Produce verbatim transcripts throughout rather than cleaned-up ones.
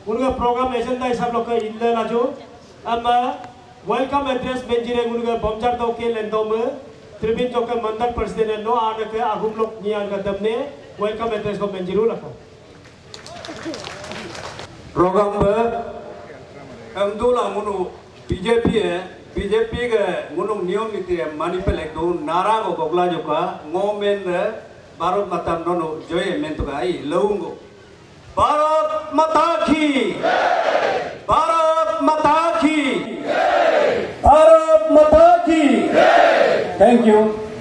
उनका programme agenda हिसाब लोग का इल्ले लाजो अम्मा वेलकम एड्रेस बेंजीरे उनका बमजार तो के लेंदो में त्रिबिन जो के मंडल प्रेसिडेंट नो आने के आगुम लोग नियान का दमने वेलकम एड्रेस को बेंजीरू लगा प्रोग्राम में अम्दुला मुनु बीजेपी है बीजेपी के मुनु नियम नीति है मानिपेल एक दो नारा को बगला जो का मोमेन भारत माता नोनो जोये में तो का आई लऊंगो भारत माता की भारत माता की भारत माता की thank you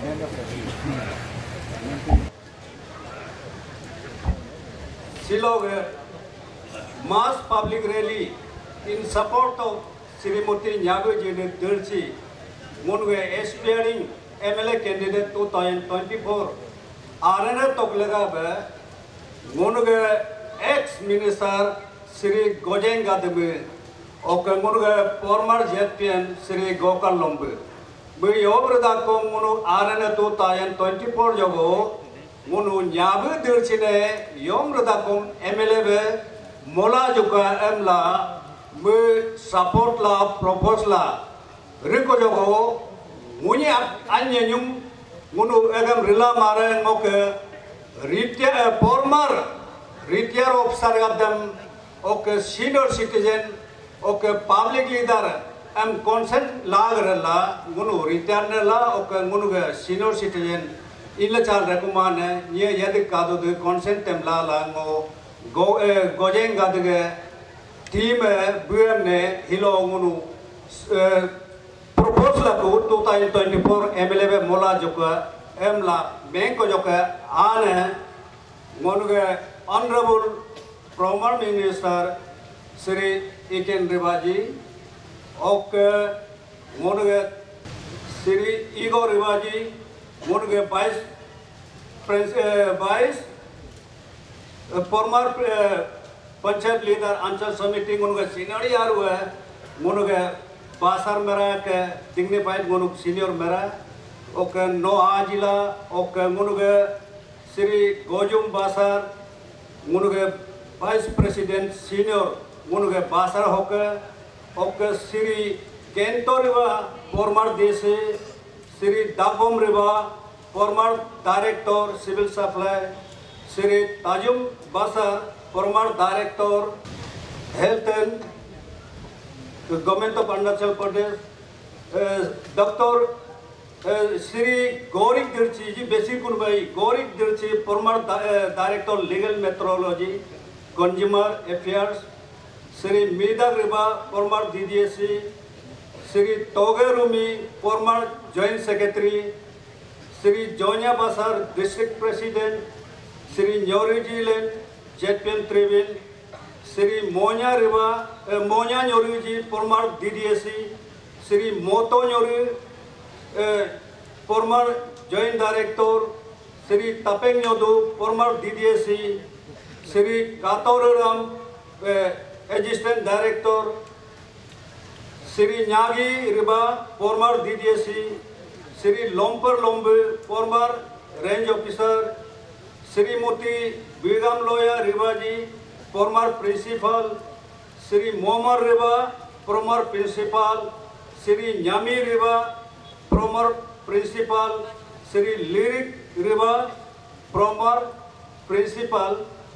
Shillong mass public rally in support of Srimati Nyagoji Dirchi, Munwe aspiring M L A candidate twenty twenty-four. Arana Toklagabe, Munwe ex-minister Sri Gojeng Gadebe, Oka Munwe former Jetpian Sri Gokal Lombe. We over the Munu Arana twenty twenty-four Jogo, Munu Nyabu Dirchine, Yom Radakum M L A मोला जो का एमला मैं support ला propose ला रिको जो को मुझे अन्य न्यूम मुनु एगम रिला मारे मोके रिटिया फॉर्मर रिटियर ऑफिसर गदम okay senior citizen okay public leader एम कंसेंट लाग रला मुनु रिटियर ला ओके मुनु के सीनियर सिटीजन इल्ले चाल रकुमान है ये यदि कादो दे कंसेंट टेमला लांगो गो गोजेंग गादगे टीम बीएम ने हिलो मुनु प्रपोजल को twenty twenty-four एमएलए में मोला जोका एमला बैंक को जोका आने मुनुगे honourable former minister Shri Iken रिवाजी ओके मुनुगे श्री ईगो रिवाजी मुनुगे vice vice former panchayat leader Anchal Samiti उनका सीनियर यार हुआ है मुनुगे बासर मेरा के डिग्निफाइड मुनुग सीनियर मेरा ओके नो आजिला ओके मुनुगे श्री गोजुम बासर मुनुगे वाइस प्रेसिडेंट सीनियर मुनुगे बासर होके ओके श्री केंटो रिवा फॉर्मर देशे Shri Dagom Riba former director civil supply Sri Tajum Basar, former director, health and government of Arunachal Pradesh, uh, Doctor uh, Sri Gorik Dirchi, ji basic unbai Gorik Dirchi, former di uh, director legal metrology, consumer affairs, Sri Mida Riba, former D D S C, Sri Toge Rumi, former joint secretary, Sri Jonya Basar, district president, Sri Nyoriji Len, Jetpian Trivil, Sri Monya Riva, uh, Monya Nyoriji, former D D S C, Sri Moto Nyori, uh, former Joint Director, Sri Tapeng Nyodu, former D D S C, Sri Katoram, uh, Assistant Director, Sri Nyagi Riva, former D D S C, Sri Lomper Lombe, former Range Officer, Srimati Begum Loya Rivaji, former principal, Sri Momar Riva, former principal, Sri Nyami Riva, former principal, Sri Lyric Riva, former principal,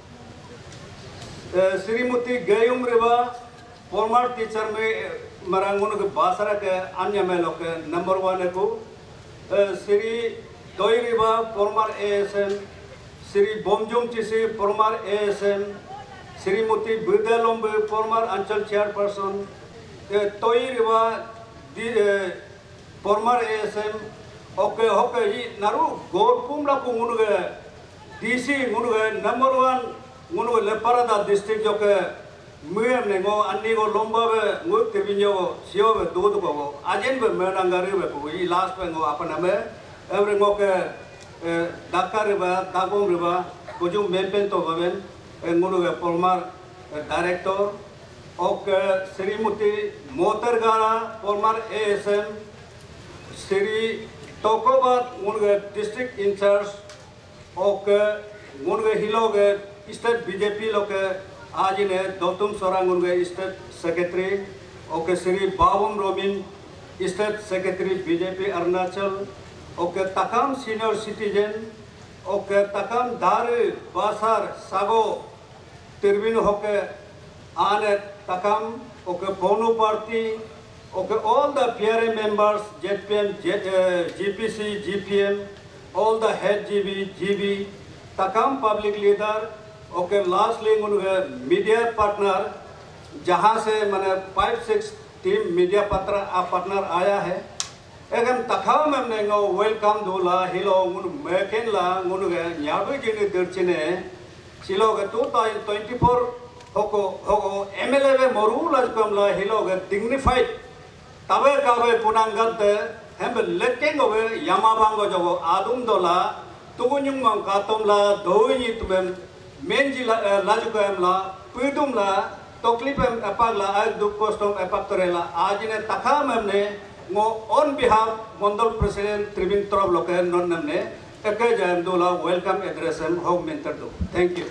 uh, Srimati Gayum Riva, former teacher में मरांगुन के बासरा के अन्य में लोग number one को श्री दोई Riva former A S M Sri Bomjum Chisi, former A S M, Srimati Budalombe, former Anchal chairperson, Toi Riva, former A S M, okay, okay, Naru, Gorpumla Munuga, D C Munuga, number one, Munuga Leparada district, okay, Muyam Nego, Anigo Lomba, Muk Tibino, Sio, Dodo, Ajen Menangari, last one go up and every moke. Dakar River, Dagom River, Kujum Mempen Togaven, and Munuga former director, Ok Srimati Motargara, former A S M, Sri Tokobat, Munuga district in charge, Ok Munuga Hiloge, State B J P Loke, आज ने दौतुम सोरांग उनके state secretary okay Shri Babum Romin state secretary BJP Arunachal okay Takam senior citizen okay Takam दारे बासार सागो तिरबिन होके आने तकाम ओके बोनो party okay all the P R A members J P M G P C G P M all the head G B G B Takam public leader okay lastly उनके media partner जहाँ से मैंने five six team media पात्र partner आया है एगम तखाम हमने गो welcome दूला हिलो मुन मेकेन ला मुन गे न्याबे जिने दर्चने सिलो गे टू थाउजेंड ट्वेंटी फोर होको होको एमएलए वे मोरू लजकम ला हिलो गे डिग्निफाइड तबे काबे पुनांगत हम लेकेंगो वे यामाबांगो जगो आदुम दोला तुगुन्युंग मंग कातम ला दोइनी तुबेम मेंजी लाजुकम ला पुदुम ला तकलीफ एपाग ला आज दुख कष्टम एपाग तरेला आज ने तखाम हमने Mo on behalf Mondol President Tribin Trop Local non namne eke jam dola welcome address em home mentor do. Thank you.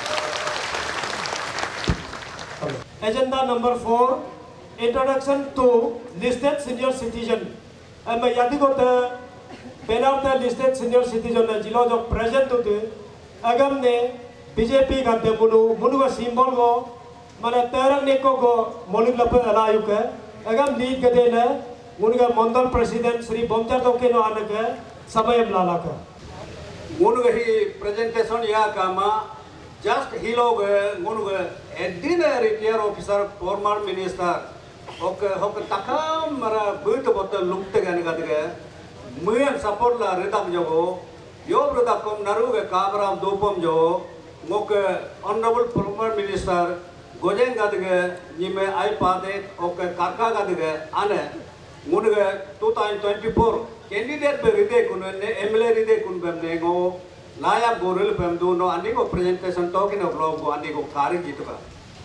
Agenda number four, introduction to listed senior citizen. Am yadi ko te penar te listed senior citizen na jilo jo present to te agam ne B J P ka te munu munu ka symbol go mana terang ne ko go monik lape alayu ke agam lead ke de na मुनगा mandal president Shri बमचार दोके नो आने के समय लाला का मुनगा ही presentation या कामा जस्ट ही लोग मुनगा एडिन retire officer former minister okay होके तकाम मरा बुत बोत लुकते गने गदगे मुयन सपोर्ट ला रिदम जोगो यो ब्रदा कम नरु के काबराम दोपम जो मोके ऑनरेबल फॉर्मर मिनिस्टर गोजें गदगे निमे आई पादे ओके कारका गदगे आने मुनगे two thousand twenty four candidate पे रिदे कुन ने एमएलए रिदे कुन बमने गो लाया गोरल बमदु नो अनि को प्रेजेंटेशन तो कि नो ब्लॉग को अनि को कारी जीतगा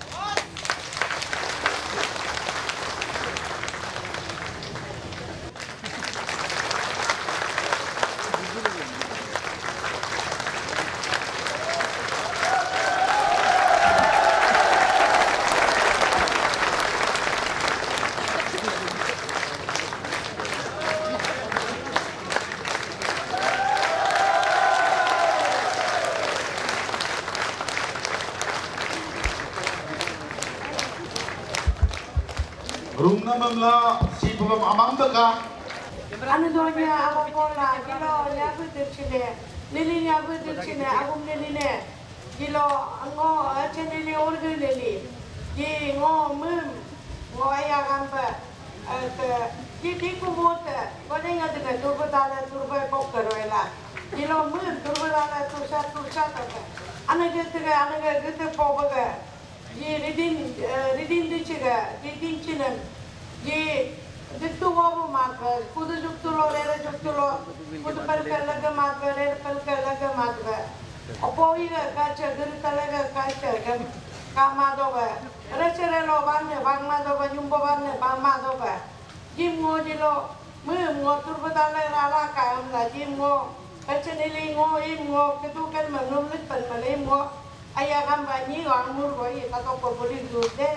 Rumna mamla si pabam amang baka. Ano donya ako pola gilo nyabu dirchine nili nyabu dirchine agum nili ne gilo ngo chenili orgu nili gi ngo mum ngo aya gamba ke gi diku bote kodinga de turba dala turba kokkaroela gilo mum turba dala tursa tursa ta ana gete ana gete pobaga gi ridin ridin dichiga ridin chinen gi Juktu wabu matwa, kudu juktu lo, lera juktu lo, kudu palkalaga matwa, lera palkalaga matwa. Opo ira kacha, guru talaga kacha, kamadoga. Rechere lo banne, bang madoga, nyumbo banne, bang madoga. Jim ngo jilo, mu ngo turbadala rala kayam la, jim ngo, kacha nili ngo, im ngo, ketu kan manumlit pan malim ngo, ayagam banyi, wangmur goi, kato ko buli dude.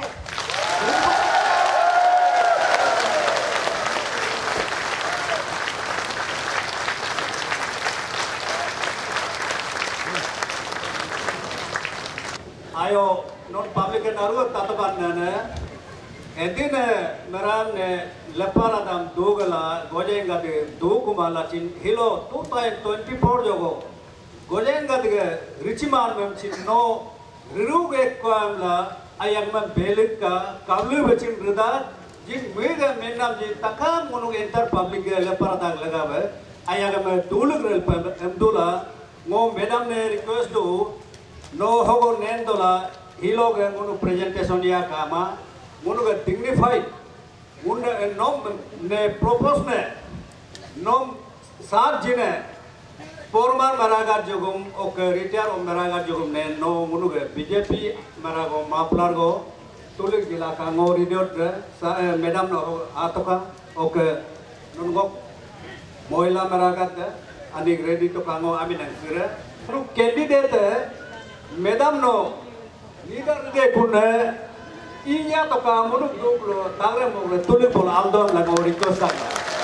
आयो not public नारू ततबान ने एदिन मेराम ने लपारा दाम दोगला गोजेंगा दे दो कुमाला चिन हिलो टू थाउजेंड ट्वेंटी फोर जोगो गोजेंगा दे रिचिमान में चिन नो रिरुग एक कोमला ayang man belit ka kablu bacin rida jin mega menam ji takam munu enter public lepara dag lagawe ayang man duluk rel emdula mo madam ne request do no hogo nen dola hilog munu presentation ya kama munu ga dignified munu nom ne propose ne nom sar jine former maragar jogum ok retire om maragar jogum ne no munu ga bjp marago maplar go tulik jila ka ngori diot sa madam no atoka ok nungo moila maragar ka anik ready to kango aminan kira pro candidate madam no leader de punne inya to ka munuk duplo tangre mogle tuli pol aldom la ko request ka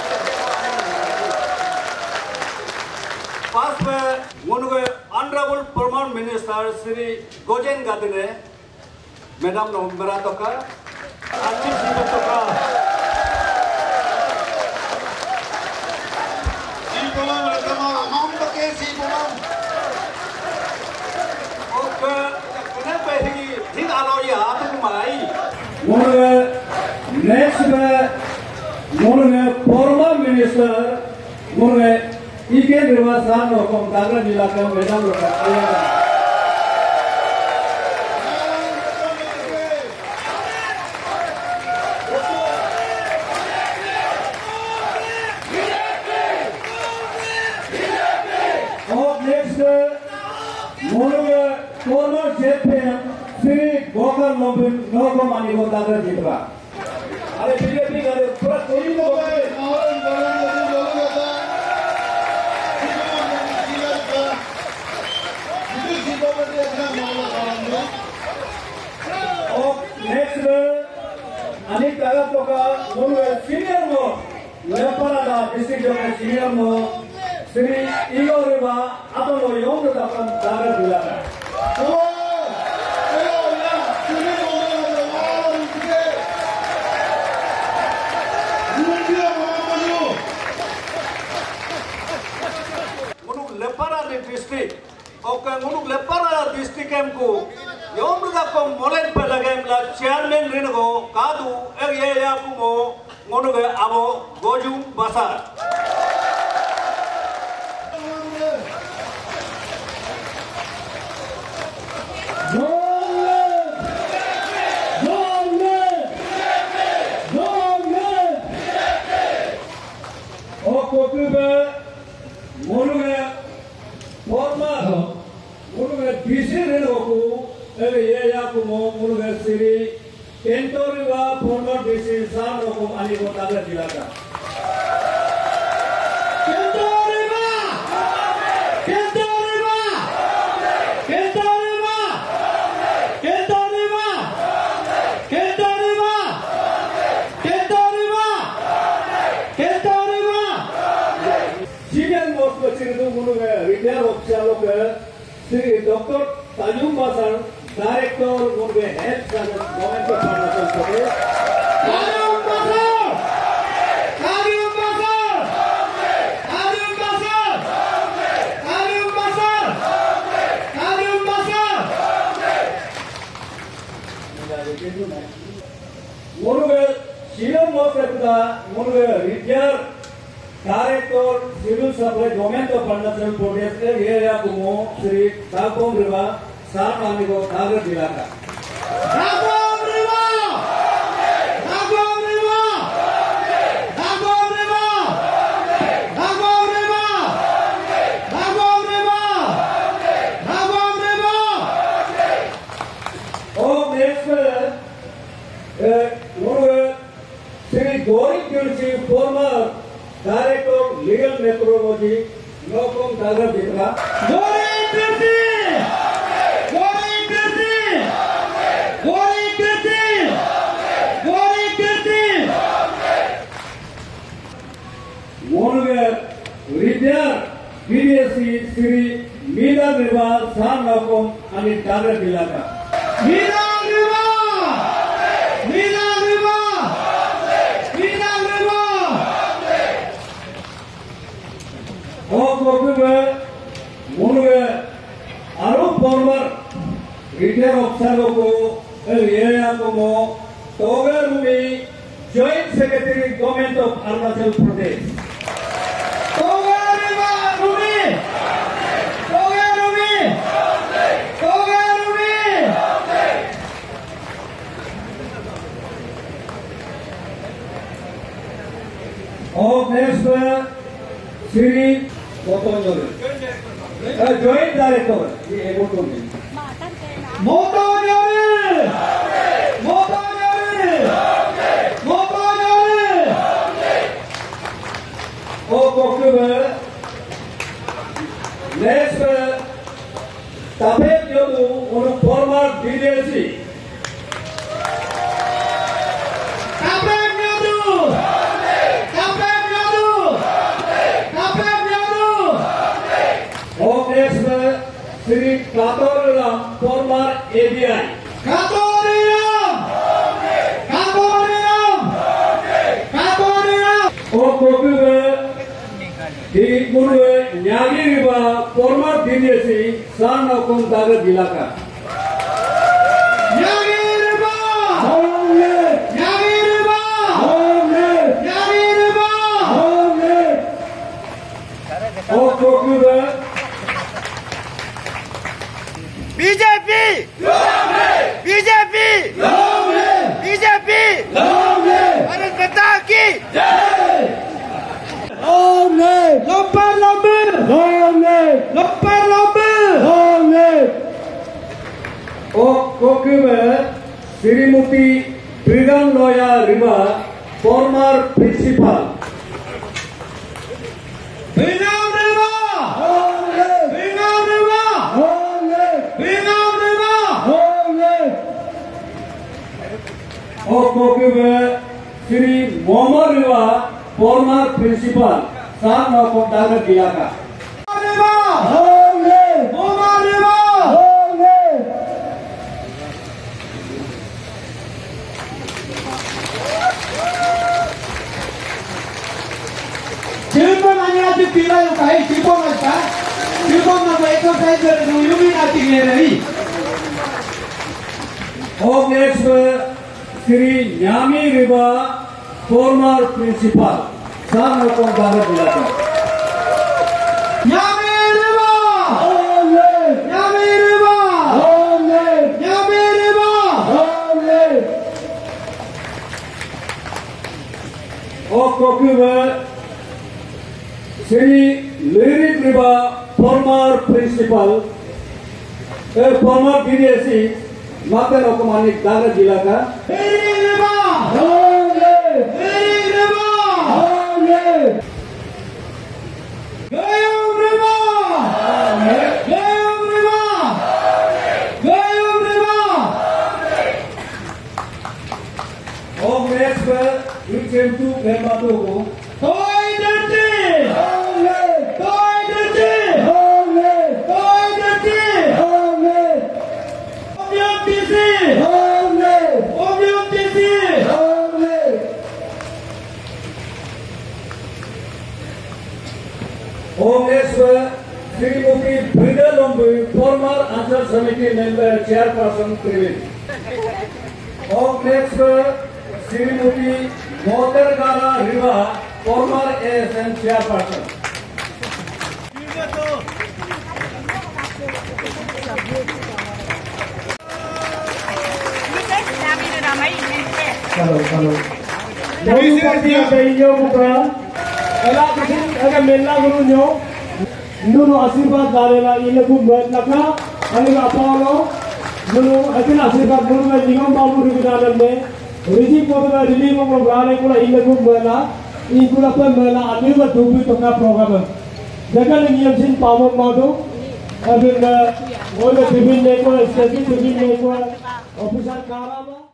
first monuge honorable Permanent Minister Sri Gojen Gadine madam no mera to ka achi sibo to ka Sibulam rekama amam to ke sibulam okay kena pehgi thik alo ya tu mai monuge next monuge Permanent Minister monuge Ikan Rivasan Hukum Tangan Dilakam Medam Loka Oh next monuge former J P M Sri Gokar Lombin Nokom Anigo Tangan Ditra Are B J P ka pura koi no next anik taga toka monuge senior mo Leparada district of senior mo Sri Igor Riva ato yong da kan dagar dilaka munuk Leparada district okay munuk Leparada district em ko yom da ko molen pelagem la chairman ringo kadu ege ya ku mo monuge abo goju basar monuge forma monuge bisi renoku ege ya ku mo monuge Sri Kentoriwa former bisi san rokum ani botaga dilaka Kentoriwa Kentoriwa Kentoriwa Kentoriwa Kentoriwa Kentoriwa Kentoriwa Chicken most Chiridu monuge retail official Sri Doctor Tajum Basan Director monuge health service government of Parnasal Tajum Basan Tajum Basan Tajum Basan Tajum Basan Tajum Basan monuge Shilam Mosakda monuge retail Director Civil Supply Government of Parnasal Province area kumo Sri Tapom Riva San Amigo Dagar Dilaka Tapom Riva Tapom Riva Tapom Riva Tapom Riva Tapom Riva Tapom Riva Oh next monuge Sri Gori Kirsi former Director Legal Metrology Nokom Dagar Ditra Gori Kirsi Gori Kirsi Gori Kirsi Gori Kirsi monuge retail B D S C Sri Mida Riva San Nokom ani Dagar Dilaka Mida Riva Mida Riva Mida Riva Oh, monuge aru former retail officer ko area ko mo Togarumi Joint Secretary Government of Arunachal Pradesh Togarumi Togarumi Togarumi Oh, next Sri Motonjori Joint Director Motonjori Motonjori Motonjori Oh, October next Tapet Yodu former B D S C Sri Katoriram former A B I. Katoriram! Katoriram! Katoriram! O Kokuga Di Guru Nyagi Riba former D D S San Okon Daga Dilaka. Nyagi Riba! Homle! Nyagi Riba! Homle! Nyagi Riba! Homle! O Kokuga B J P! B J P! B J P! Bharat माता की Homle! Lomper lomper! Homle! Lomper lomper! Homle! O Kokuga Srimati Freedom Lawyer Riba former principal. Binam Riba! Binam Riba! Binam Riba! O Kokuga Sri Mohammed Riba former principal. San Okon Daga Dilaka. Riba! Oma Riba! Silpon ani ati pila yung kahit silpon mas pa. Silpon na ba exercise na rin yung natin ngayon. O next Sri Nyami Riba former principal. San Okon Daga Dilaka. Nyami Riba! Nyami Riba! Nyami Riba! O Kokuga Sri Lyric Riba former principal. A former D D S Matan Okomani Daga Dilaka. Lyric Riba! Lyric Riba! Gayam Riba! Gayam Riba! Gayam Riba! O next you came to Gambatogo. Toy Dirty! Toy Dirty! Toy Dirty! Obyam T C! Obyam T C! O next Srimati Brida Lombu former Answer Committee member chairperson Triveni. O next Srimati Motargara Riva former A S N chairperson. Kalau kalau. Jadi kita tanya buka. Kalau kita ada mela guru nyo, nunu asirbat darela ini ku buat laka, kali apa lo, nunu atin asirbat guru na jingam babu di dalam ne, riji koto na riji mo program ko la ini ku buat la, ini ku la pun mela anu ba tubi to ka program. Jangan niam sin pamok madu, abin na, oleh tibin ne ko, stasi tibin ne ko, officer karama.